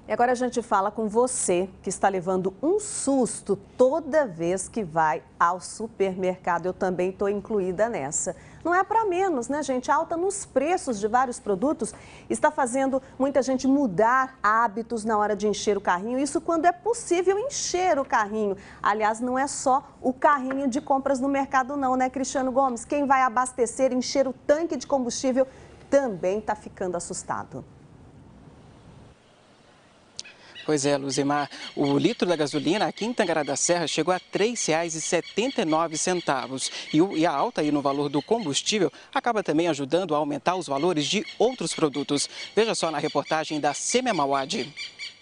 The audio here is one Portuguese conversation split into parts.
E agora a gente fala com você que está levando um susto toda vez que vai ao supermercado. Eu também estou incluída nessa. Não é para menos, né, gente? A alta nos preços de vários produtos está fazendo muita gente mudar hábitos na hora de encher o carrinho. Isso quando é possível encher o carrinho. Aliás, não é só o carrinho de compras no mercado não, né, Cristiano Gomes? Quem vai abastecer, encher o tanque de combustível também está ficando assustado. Pois é, Luzimar, o litro da gasolina aqui em Tangará da Serra chegou a R$ 3,79. E a alta aí no valor do combustível acaba também ajudando a aumentar os valores de outros produtos. Veja só na reportagem da Sêmia Mauad.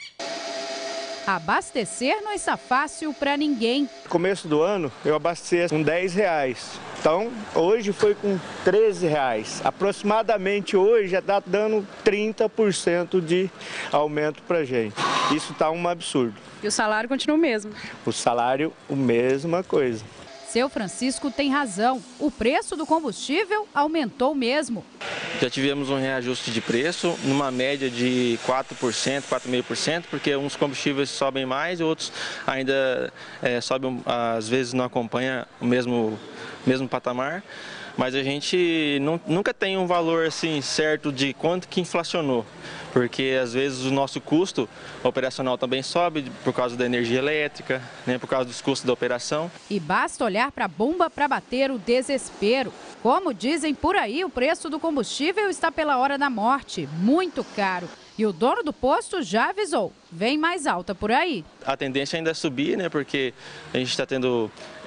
Abastecer não está fácil para ninguém. No começo do ano eu abasteci com R$10. Então, hoje foi com R$13. Aproximadamente hoje já está dando 30% de aumento para a gente. Isso está um absurdo. E o salário continua o mesmo? O salário, a mesma coisa. Seu Francisco tem razão. O preço do combustível aumentou mesmo. Já tivemos um reajuste de preço, numa média de 4%, 4,5%, porque uns combustíveis sobem mais e outros ainda sobem, às vezes não acompanha o mesmo patamar. Mas a gente nunca tem um valor assim certo de quanto que inflacionou, porque às vezes o nosso custo operacional também sobe por causa da energia elétrica, né, por causa dos custos da operação. E basta olhar para a bomba para bater o desespero. Como dizem por aí, o preço do combustível está pela hora da morte, muito caro. E o dono do posto já avisou, vem mais alta por aí. A tendência ainda é subir, né, porque a gente está tendo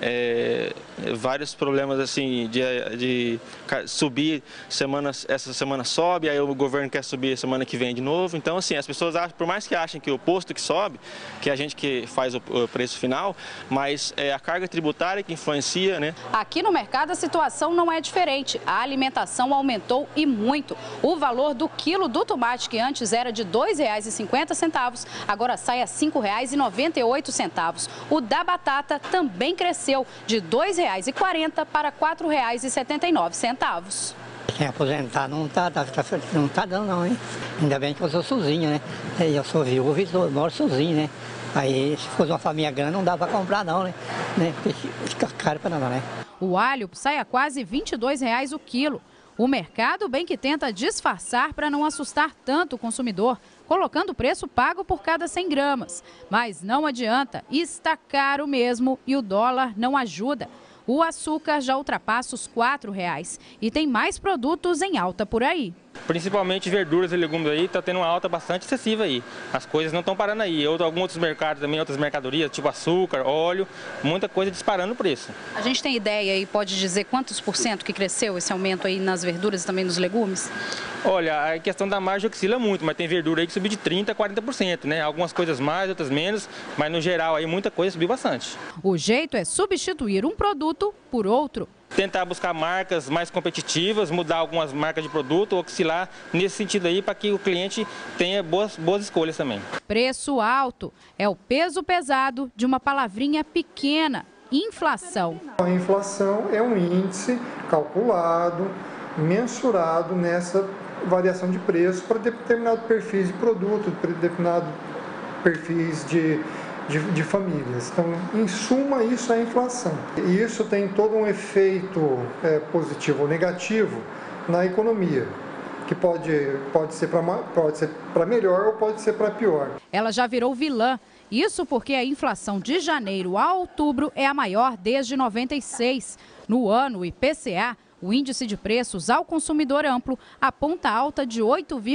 vários problemas assim de subir, essa semana sobe, aí o governo quer subir semana que vem de novo. Então, assim, as pessoas acham, por mais que achem que o posto que sobe, que é a gente que faz o preço final, mas é a carga tributária que influencia, né? Aqui no mercado a situação não é diferente. A alimentação aumentou e muito. O valor do quilo do tomate, que antes era de R$ 2,50, agora sai a R$ 5,98. O da batata também cresceu de R$ 2,40 para R$ 4,79. Quem aposentar não tá dando não, hein? Ainda bem que eu sou sozinho, né? Eu sou viúvo e moro sozinho, né? Aí se fosse uma família grande não dá para comprar não, né? Fica caro para nada, né? O alho sai a quase R$ 22 o quilo. O mercado bem que tenta disfarçar para não assustar tanto o consumidor, colocando o preço pago por cada 100 gramas. Mas não adianta, está caro mesmo e o dólar não ajuda. O açúcar já ultrapassa os R$ 4,00 e tem mais produtos em alta por aí. Principalmente verduras e legumes aí, está tendo uma alta bastante excessiva aí. As coisas não estão parando aí. Alguns outros mercados também, outras mercadorias, tipo açúcar, óleo, muita coisa disparando o preço. A gente tem ideia e pode dizer quantos por cento que cresceu esse aumento aí nas verduras e também nos legumes? Olha, a questão da margem oscila muito, mas tem verdura aí que subiu de 30% a 40%, né? Algumas coisas mais, outras menos, mas no geral aí muita coisa subiu bastante. O jeito é substituir um produto por outro. Tentar buscar marcas mais competitivas, mudar algumas marcas de produto, oscilar nesse sentido aí para que o cliente tenha boas escolhas também. Preço alto é o peso pesado de uma palavrinha pequena, inflação. A inflação é um índice calculado, mensurado nessa variação de preço para determinado perfil de produto, para determinado perfis de famílias. Então, em suma, isso é a inflação. E isso tem todo um efeito positivo ou negativo na economia, que pode ser para melhor ou pode ser para pior. Ela já virou vilã. Isso porque a inflação de janeiro a outubro é a maior desde 96. No ano, o IPCA, o índice de preços ao consumidor amplo, aponta alta de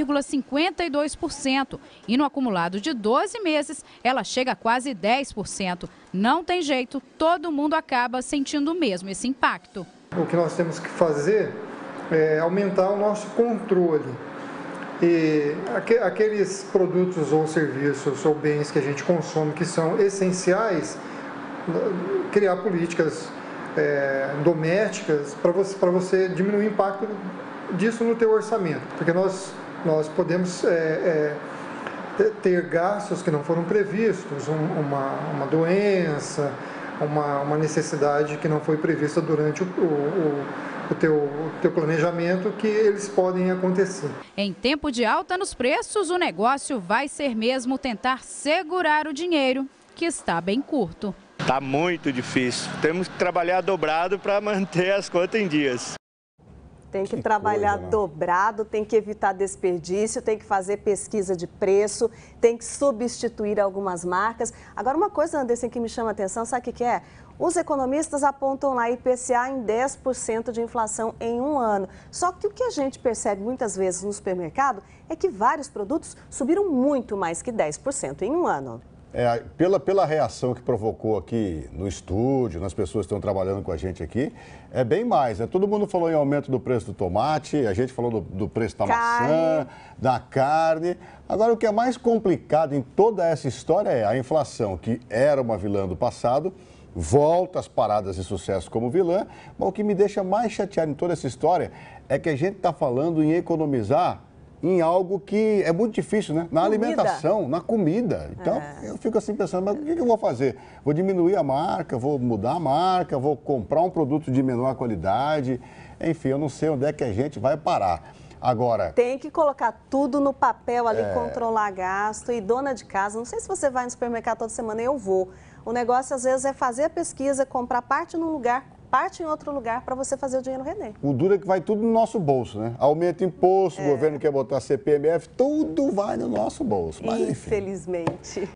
8,52%. E no acumulado de 12 meses, ela chega a quase 10%. Não tem jeito, todo mundo acaba sentindo mesmo esse impacto. O que nós temos que fazer é aumentar o nosso controle. E aqueles produtos ou serviços ou bens que a gente consome que são essenciais, criar políticas domésticas para você diminuir o impacto disso no teu orçamento, porque nós podemos ter gastos que não foram previstos, uma doença, uma necessidade que não foi prevista durante o teu planejamento, que eles podem acontecer. Em tempo de alta nos preços, o negócio vai ser mesmo tentar segurar o dinheiro, que está bem curto. Está muito difícil. Temos que trabalhar dobrado para manter as contas em dias. Tem que trabalhar dobrado, tem que evitar desperdício, tem que fazer pesquisa de preço, tem que substituir algumas marcas. Agora, uma coisa, Anderson, que me chama a atenção, sabe o que é? Os economistas apontam lá IPCA em 10% de inflação em um ano. Só que o que a gente percebe muitas vezes no supermercado é que vários produtos subiram muito mais que 10% em um ano. Pela reação que provocou aqui no estúdio, nas pessoas que estão trabalhando com a gente aqui, é bem mais, né? Todo mundo falou em aumento do preço do tomate, a gente falou do preço da maçã, da carne. Agora, o que é mais complicado em toda essa história é a inflação, que era uma vilã do passado, volta às paradas de sucesso como vilã, mas o que me deixa mais chateado em toda essa história é que a gente está falando em economizar em algo que é muito difícil, né? Na alimentação, na comida. Então, eu fico assim pensando, mas o que eu vou fazer? Vou diminuir a marca, vou mudar a marca, vou comprar um produto de menor qualidade. Enfim, eu não sei onde é que a gente vai parar. Agora... Tem que colocar tudo no papel ali, controlar gasto. E dona de casa, não sei se você vai no supermercado toda semana, eu vou. O negócio, às vezes, é fazer a pesquisa, comprar parte num lugar, parte em outro lugar para você fazer o dinheiro render. O duro é que vai tudo no nosso bolso, né? Aumenta imposto, o governo quer botar CPMF, tudo vai no nosso bolso. Mas, enfim. Infelizmente.